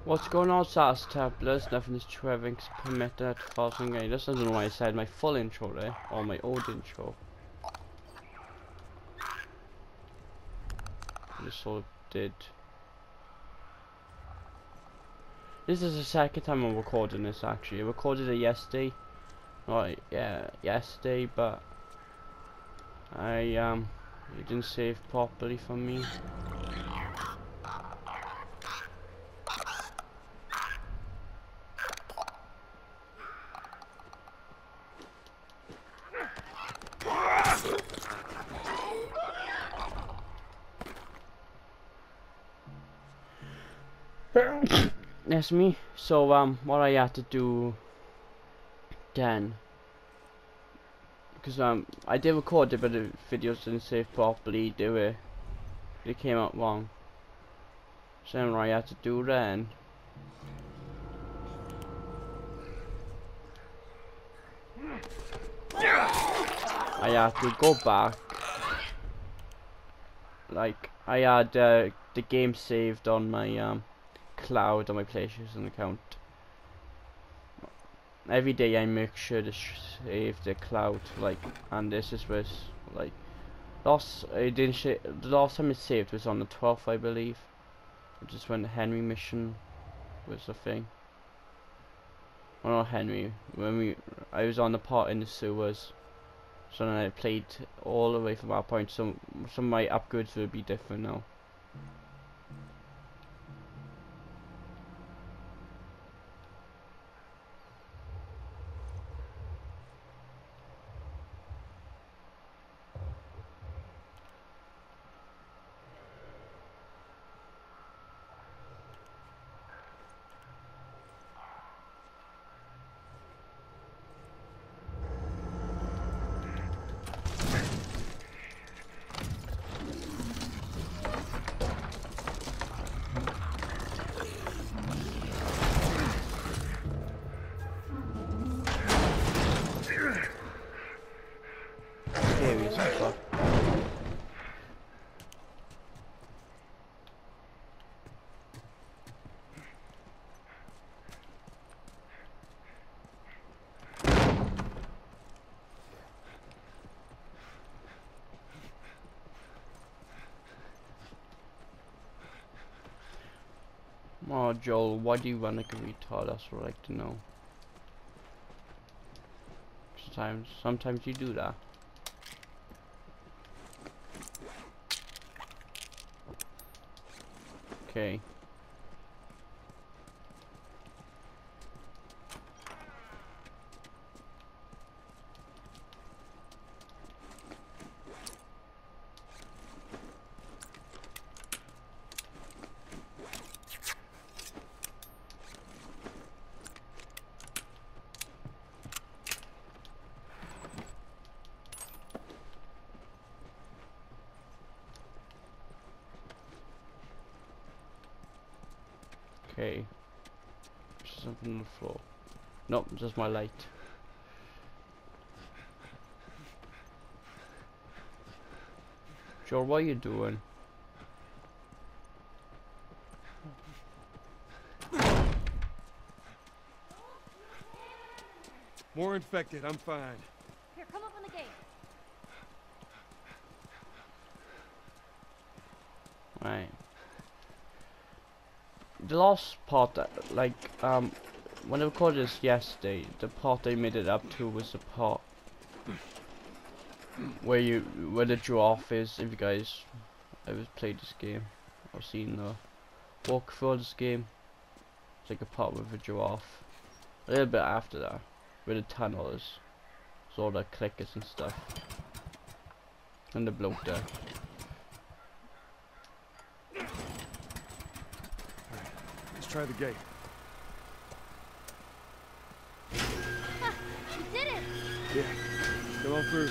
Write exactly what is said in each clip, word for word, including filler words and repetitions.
What's going on, Sars Tablers? Nothing is Trevor permitted causing a. This doesn't know why I said my full intro there, or my old intro. This all did. This is the second time I'm recording this actually. I recorded it yesterday. Right, yeah, yesterday, but I um it didn't save properly for me. That's me. So um, what I had to do then, because um, I did record it, but the videos didn't save properly. They were, they came out wrong. So then what I had to do then, I had to go back. Like I had uh, the game saved on my um. cloud on my PlayStation account. Every day I make sure to sh save the cloud, like, and this is was like last I didn't sh the last time it saved was on the twelfth, I believe, which is when the Henry mission was a thing. Well, not Henry. When we I was on the part in the sewers, so then I played all the way from that point. So some of my upgrades will be different now. Oh, Joel, why do you run like a retard? That's what I'd like to know. Sometimes, sometimes you do that. Okay. Okay. There's something on the floor. Nope, just my light. Joel, what are you doing? More infected, I'm fine. Here, come up on the gate. Right. The last part, that, like, um, when I recorded this yesterday, the part I made it up to was the part where you, where the giraffe is. If you guys ever played this game or seen the walkthrough of this game, it's like a part with a giraffe. A little bit after that, where the tunnel is, so all the clickers and stuff, and the bloke there. Try the gate. Ah, you did it! Yeah, come on through.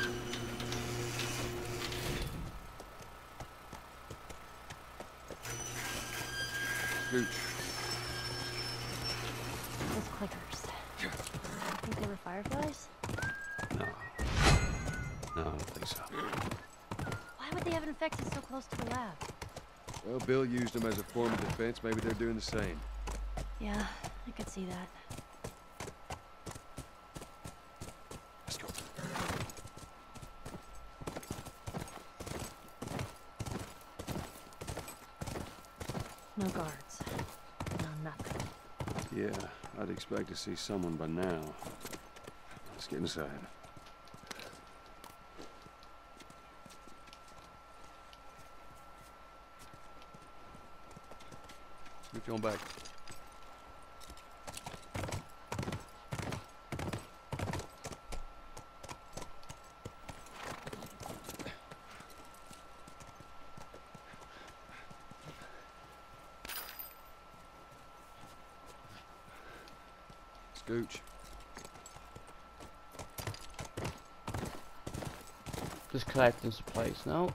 Scoot. Those clickers. I think they were fireflies? No. No, I don't think so. Why would they have infected so close to the lab? Well, Bill used them as a form of defense. Maybe they're doing the same. Yeah, I could see that. Let's go. No guards. No nothing. Yeah, I'd expect to see someone by now. Let's get inside. Get you on back. Scooch. Just collecting supplies now.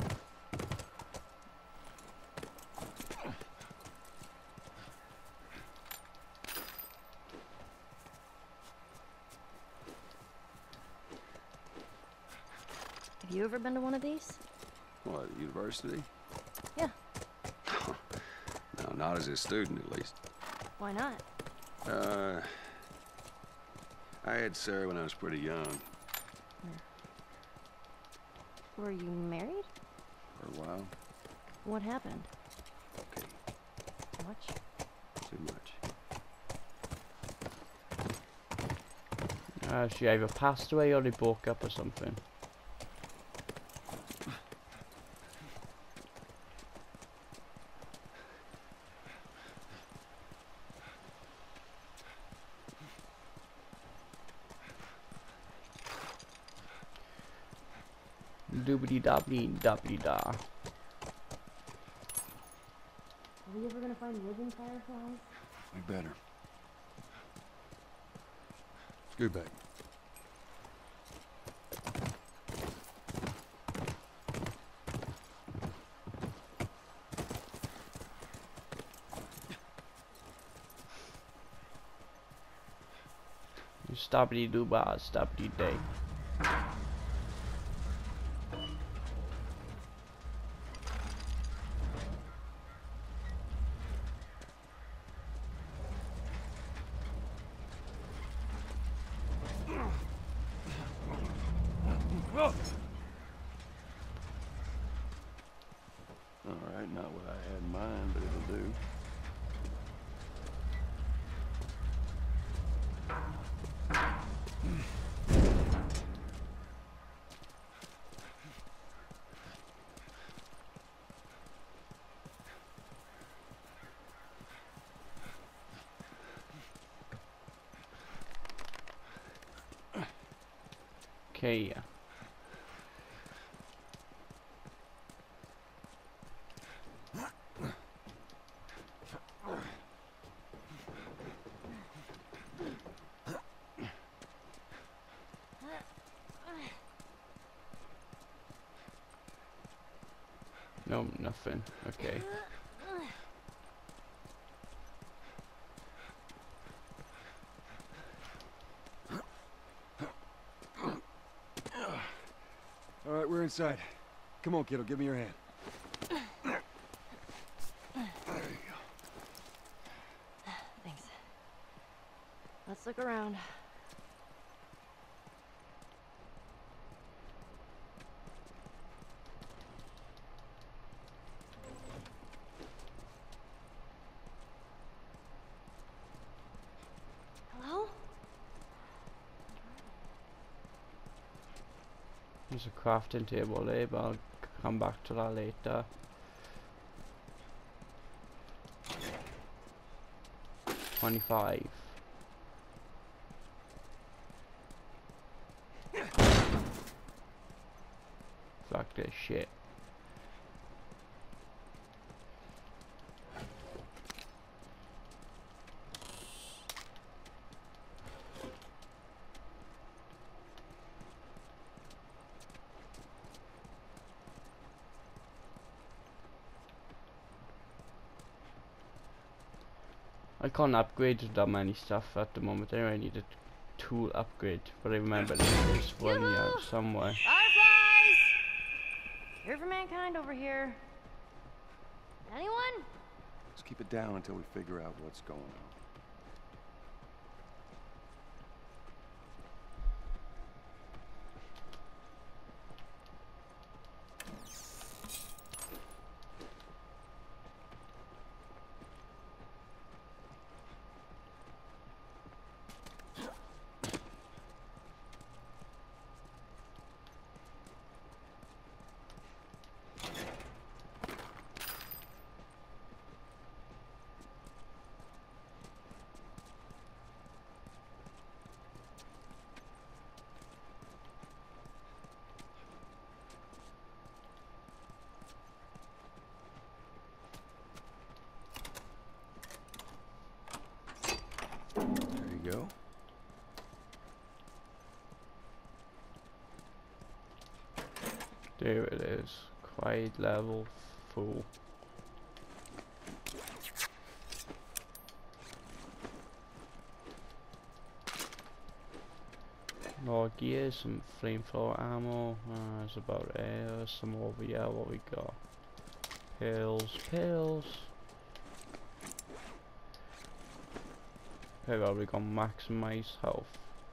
Have you ever been to one of these? What, university? Yeah. No, not as a student, at least. Why not? Uh, I had Sarah when I was pretty young. Were you married? For a while. What happened? Okay, Much? too much. Uh, she either passed away or they broke up or something. Doobity dobbity dobbity da. Are we ever gonna find living fireflies? We better. Scoot back. Stoppity dooba, stoppity day. Alright, not what I had in mind, but it'll do. Okay. No, nothing. Okay. All right, we're inside. Come on, kiddo, give me your hand. Thanks. Let's look around. Hello? There's a crafting table there, but I'll come back to that later. Twenty-five. Fuck this shit. I can't upgrade that many stuff at the moment. I need a tool upgrade, but I remember there's one here somewhere. Fireflies! Here for mankind over here. Anyone? Let's keep it down until we figure out what's going on. There it is. Quiet level full. More gear, some flamethrower ammo. Uh, that's about it. Some over here. What we got? Pills, pills. Okay, well, we got maximize health.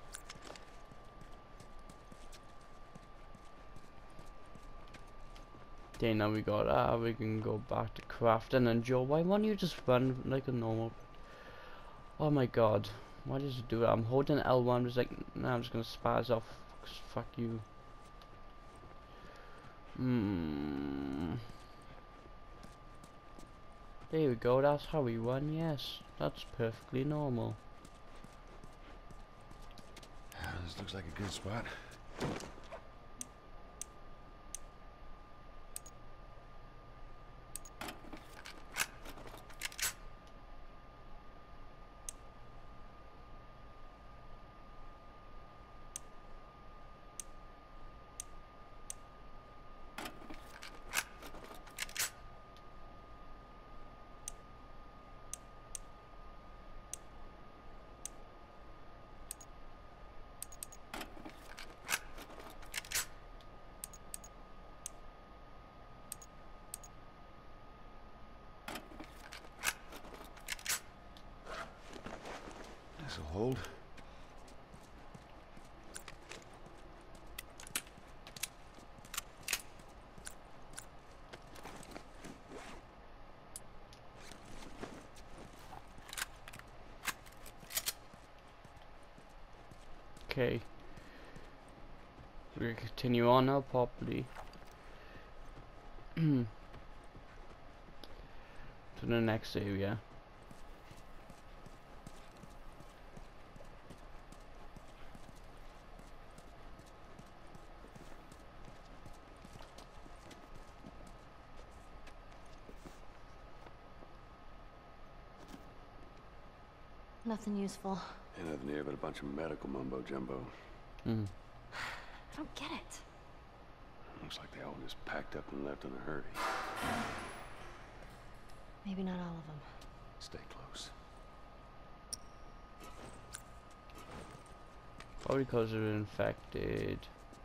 Okay, now we got that. We can go back to crafting. And Joe, why won't you just run like a normal? Oh my god, why did you do that? I'm holding L one. I'm just like, nah, I'm just gonna spaz off. 'Cause fuck you. Hmm. There we go. That's how we run. Yes, that's perfectly normal. This looks like a good spot. This'll hold. Okay. We continue on now properly. To the next area. Nothing useful. Ain't nothing here but a bunch of medical mumbo jumbo. Mm. I don't get it. Looks like they all just packed up and left in a hurry. Maybe not all of them. Stay close. Probably because they're infected.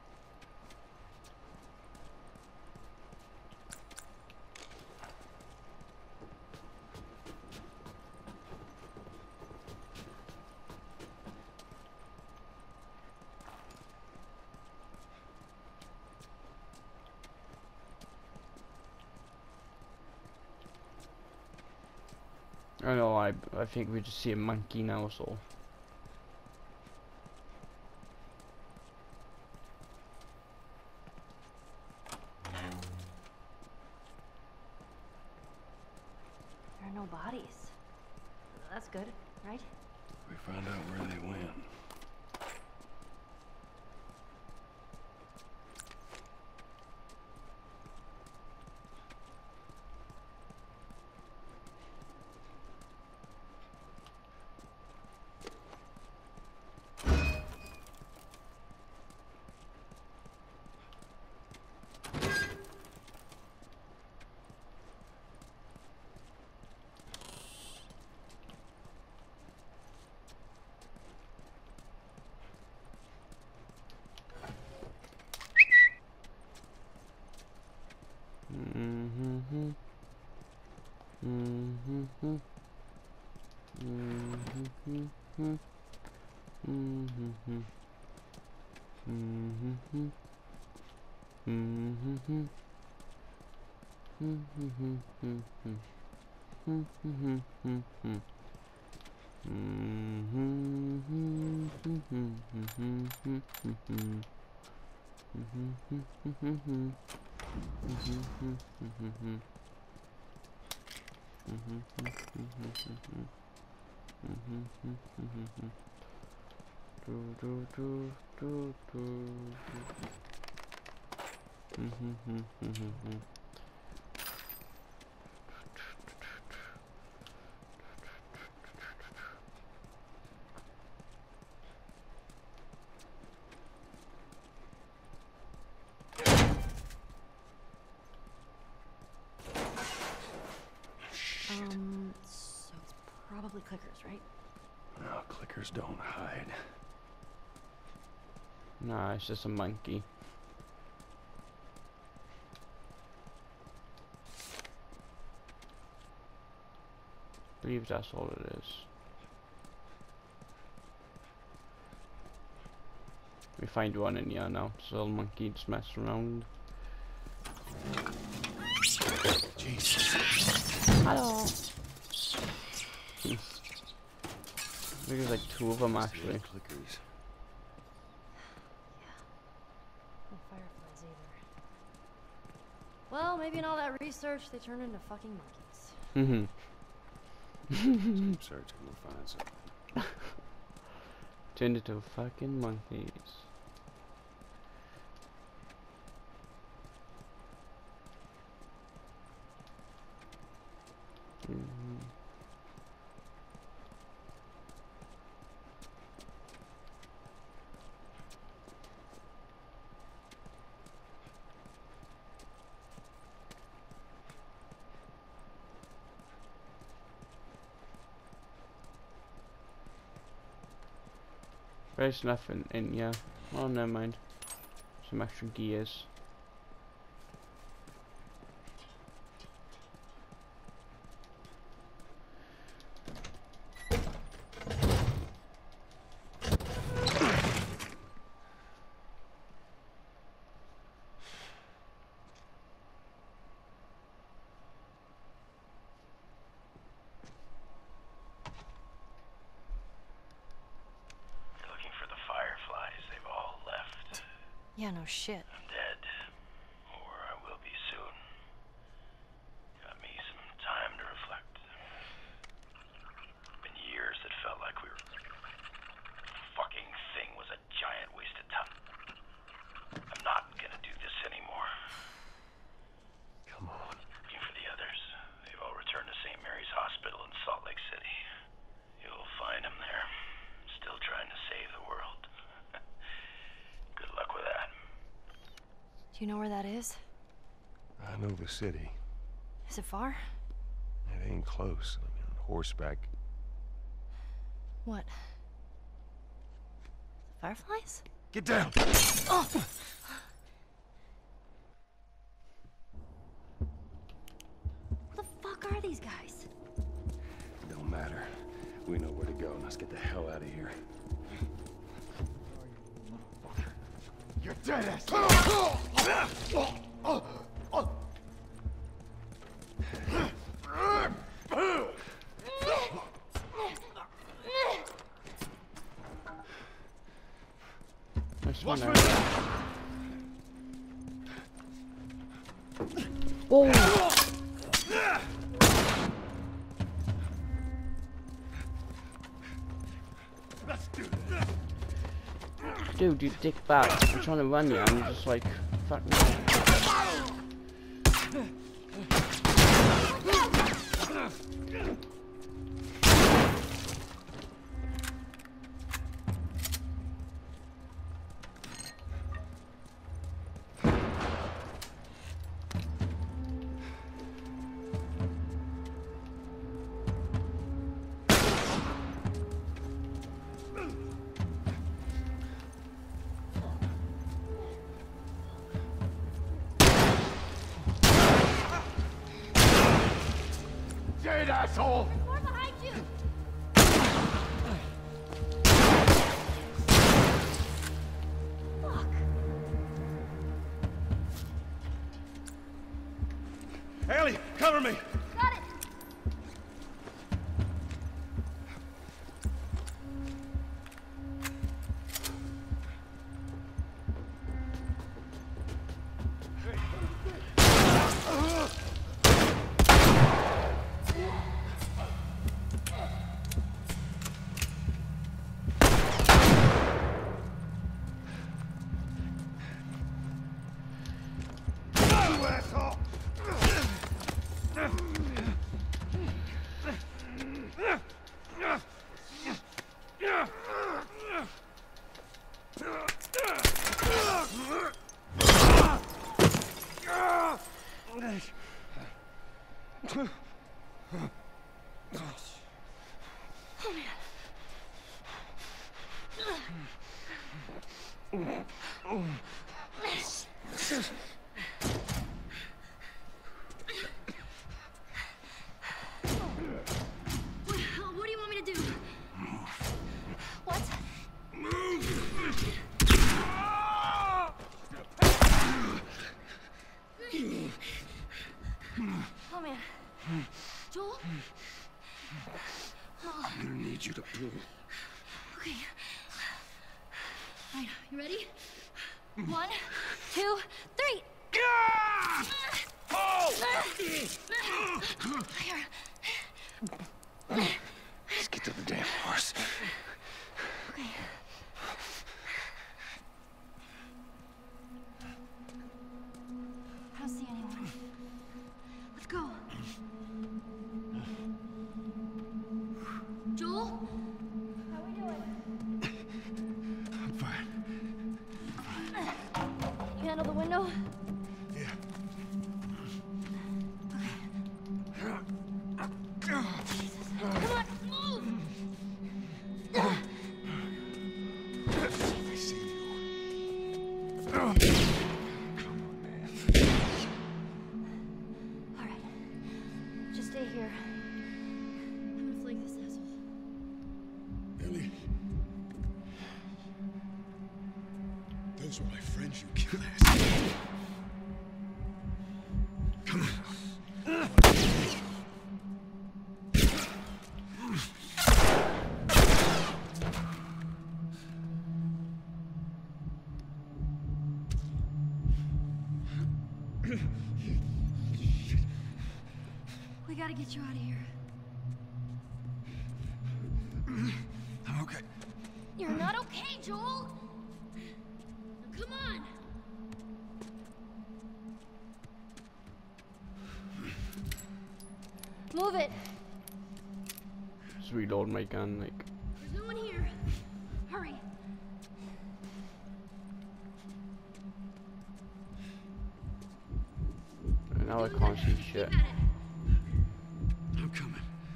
I know, I I think we just see a monkey now, so. There are no bodies. That's good, right? We found out where they went. Mm-hmm. Mm-hmm. Mm-hmm. Mm-hmm. Mm-hmm. Mm-hmm. Mm-hmm. right? No, clickers don't hide. Nah, it's just a monkey. I believe that's all it is. We find one in here now. This little monkey just messing around. Jesus. Hello. I think there's like two of them actually. Clickers. No fireflies either. Well, maybe in all that research, they turned into fucking monkeys. Mhm. Keep searching, we'll find something. Turned into fucking monkeys. Mm-hmm. There's nothing in here. Oh, never mind. Some extra gears. Yeah, no shit. I'm dead. Or I will be soon. Got me some time to reflect. Been years that felt like we were... The fucking thing was a giant waste of time. I'm not gonna do this anymore. Come on. Looking for the others. They've all returned to Saint Mary's Hospital in Salt Lake City. You'll find them there. Still trying to save the world. Good luck with that. Do you know where that is? I know the city. Is it far? It ain't close. I mean, on horseback. What? Fireflies? Get down! Oh! Who the fuck are these guys? Don't matter. We know where to go. Let's get the hell out of here. You're dead ass. Nice one. Watch There. me. Oh! Let's do this. Dude, you dick back. I'm trying to run you, and you're just like, fuck me. Dead asshole. More behind you! Fuck. Ellie, cover me. Got it! You asshole. What, what do you want me to do? What? Oh man. Joel? Oh. I'm gonna need you to pull. Okay. Alright, you ready? One, two, three! Here. Let's get to the damn horse. Okay. I don't see anyone. Let's go. Joel? How we doing? I'm fine. You handle the window? Yeah. Come on, move! I see you. Come on, man. Alright. Just stay here. I'm gonna flank this asshole. Ellie. Those were my friends you killed last night. Come on. We gotta get you out of here. I'm okay. You're not okay, Joel! Now, come on! Move it! Just reload my gun, like. There's no one here. Hurry. And now I can't see shit. Keep at it. I'm coming.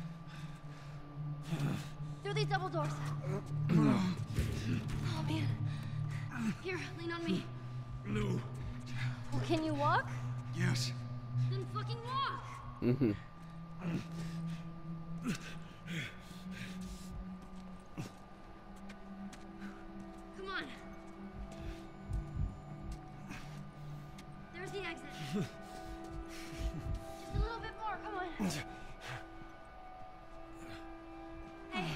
Through these double doors. Oh, man. Here, lean on me. No. Well, can you walk? Yes. Then fucking walk! Mm-hmm. Come on. There's the exit. Just a little bit more, come on. Hey.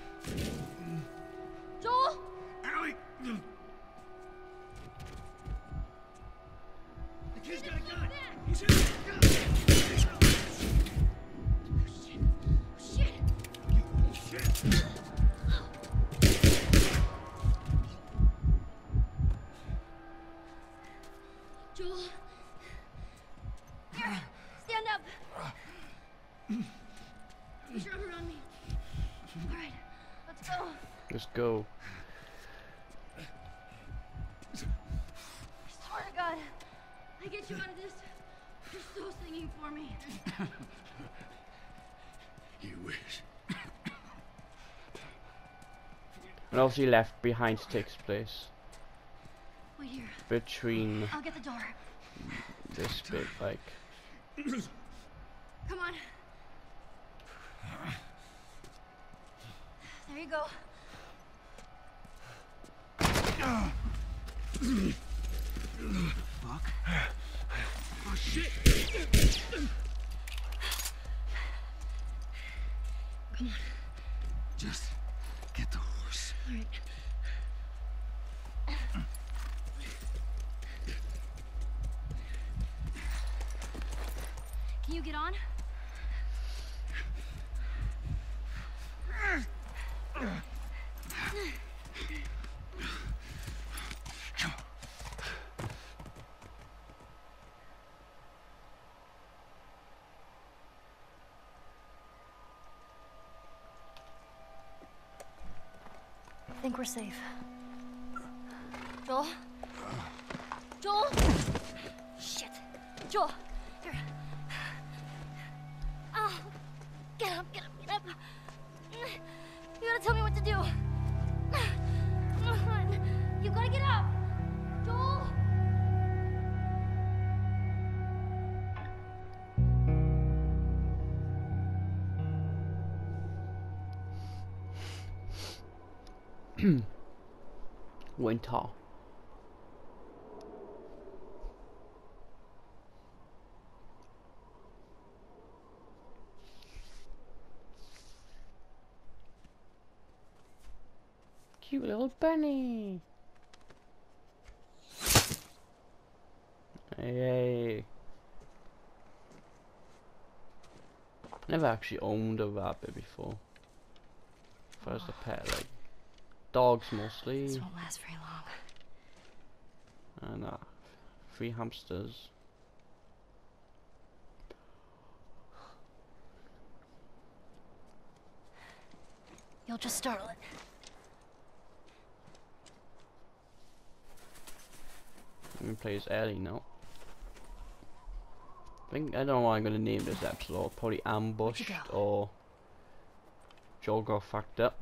Joel? Ellie! The kid's got a gun! He's got a gun! Shit! Shit! Joel? Here, stand up. Put your arm around me. All right, let's go. Let's go. I swear to God, I get you out of this. You're so singing for me. You wish. And obviously Left Behind takes place Wait here. between I'll get the door. this bit, like. Come on. There you go. Fuck. Oh, shit! Come on. Just get the horse. All right. Can you get on? I think we're safe. Joel? Joel? Shit. Joel, here. Oh, get up, get up, get up. You gotta tell me what to do. Come on. You gotta get up. Joel? Winter. Cute little bunny. Yay. Never actually owned a rabbit before. First a pet, like dogs mostly. This won't last very long. And uh, three hamsters. You'll just startle it. I'm gonna play as Ellie now. I think I don't know what I'm gonna name this episode. Probably ambushed or Joel got fucked up.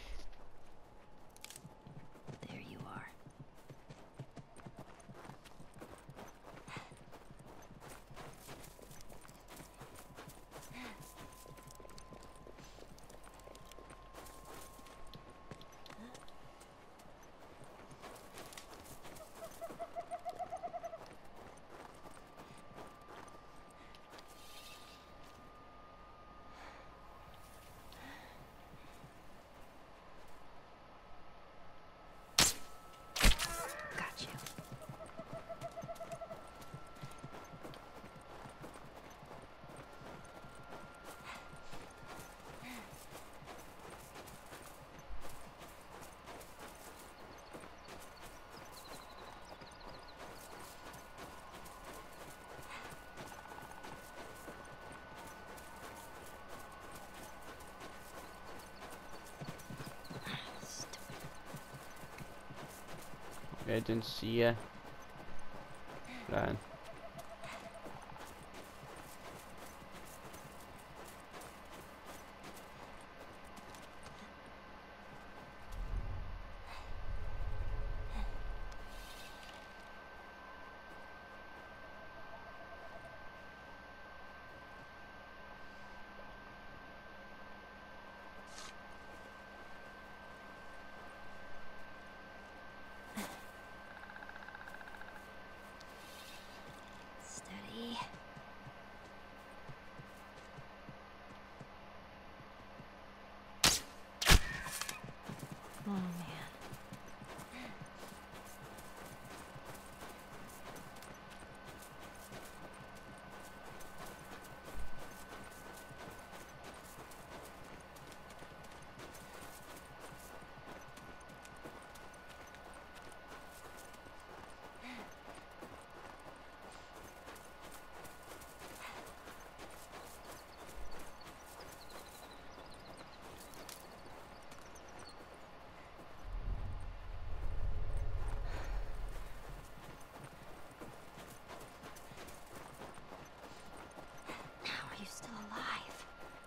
There you are. Got you. I didn't see ya. Run. Steady. Oh man. How are you still alive?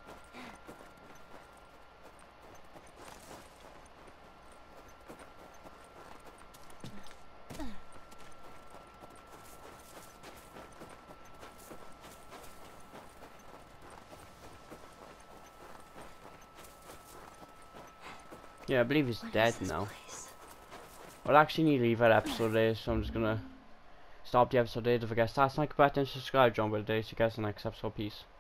Yeah, I believe he's What dead is this now. place? Well, actually need to leave that episode there, so I'm just gonna stop the episode there. Don't forget to like, button, subscribe, join by the day. See you guys in the next episode. Peace.